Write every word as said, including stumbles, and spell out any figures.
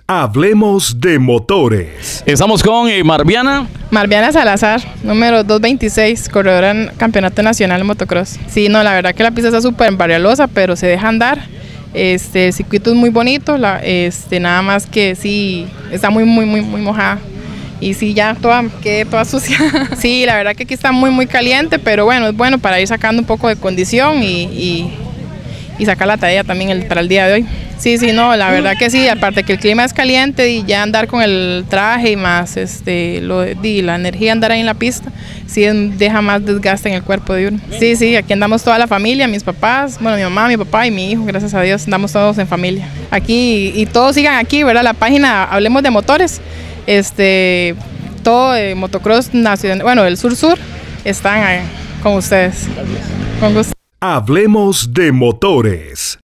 Hablemos de motores. Estamos con eh, Marviana. Marviana Salazar, número doscientos veintiséis, corredora en Campeonato Nacional de Motocross. Sí, no, la verdad que la pista está súper varialosa, pero se deja andar. Este, el circuito es muy bonito, la, este, nada más que sí, está muy, muy, muy, muy mojada. Y sí, ya toda, quedé toda sucia. Sí, la verdad que aquí está muy, muy caliente, pero bueno, es bueno para ir sacando un poco de condición y, y, y sacar la tarea también el, para el día de hoy. Sí, sí, no, la verdad que sí, aparte que el clima es caliente y ya andar con el traje y más este, lo, y la energía andar ahí en la pista, sí deja más desgaste en el cuerpo de uno. Sí, sí, aquí andamos toda la familia, mis papás, bueno, mi mamá, mi papá y mi hijo, gracias a Dios, andamos todos en familia. Aquí, y todos sigan aquí, ¿verdad? La página Hablemos de Motores, este, todo de motocross nacional, bueno, el sur-sur, están ahí con ustedes. Con gusto. Hablemos de motores.